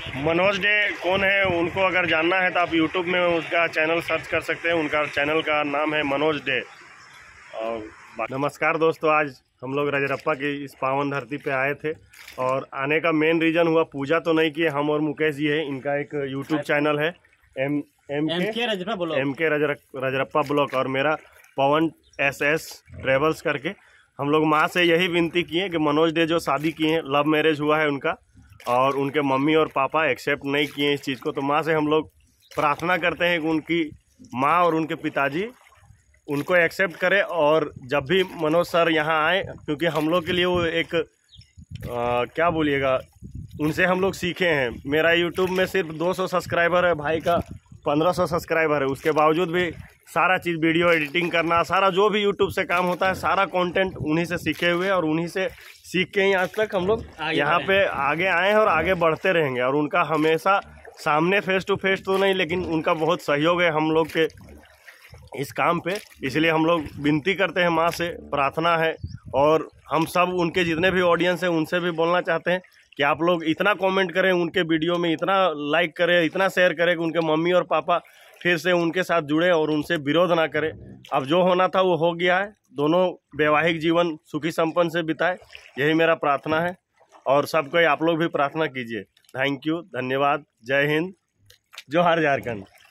Manoj day कौन है, उनको अगर जानना है तो आप यूट्यूब में उसका चैनल सर्च कर सकते हैं। उनका चैनल का नाम है मनोज डे। और नमस्कार दोस्तों, आज हम लोग रजरप्पा की इस पावन धरती पे आए थे और आने का मेन रीज़न हुआ, पूजा तो नहीं किए हम और मुकेश जी है। इनका एक यूट्यूब चैनल है एम के रजरप्पा ब्लॉग और मेरा पवन SS ट्रेवल्स करके। हम लोग माँ से यही विनती किए कि मनोज डे जो शादी किए हैं, लव मैरिज हुआ है उनका, और उनके मम्मी और पापा एक्सेप्ट नहीं किए इस चीज़ को, तो माँ से हम लोग प्रार्थना करते हैं कि उनकी माँ और उनके पिताजी उनको एक्सेप्ट करें। और जब भी मनोज सर यहाँ आए, क्योंकि हम लोग के लिए वो एक क्या बोलिएगा, उनसे हम लोग सीखे हैं। मेरा यूट्यूब में सिर्फ 200 सब्सक्राइबर है, भाई का 1500 सब्सक्राइबर है। उसके बावजूद भी सारा चीज़, वीडियो एडिटिंग करना, सारा जो भी यूट्यूब से काम होता है, सारा कंटेंट उन्हीं से सीखे हुए और उन्हीं से सीख के ही आज तक हम लोग यहाँ पे आगे आए हैं और आगे बढ़ते रहेंगे। और उनका हमेशा सामने फेस टू फेस तो नहीं, लेकिन उनका बहुत सहयोग है हम लोग के इस काम पे। इसलिए हम लोग विनती करते हैं, माँ से प्रार्थना है। और हम सब उनके जितने भी ऑडियंस हैं उनसे भी बोलना चाहते हैं कि आप लोग इतना कमेंट करें उनके वीडियो में, इतना लाइक करें, इतना शेयर करें कि उनके मम्मी और पापा फिर से उनके साथ जुड़े और उनसे विरोध ना करें। अब जो होना था वो हो गया है, दोनों वैवाहिक जीवन सुखी संपन्न से बिताए, यही मेरा प्रार्थना है। और सबको आप लोग भी प्रार्थना कीजिए। थैंक यू, धन्यवाद, जय हिंद, जोहार झारखंड।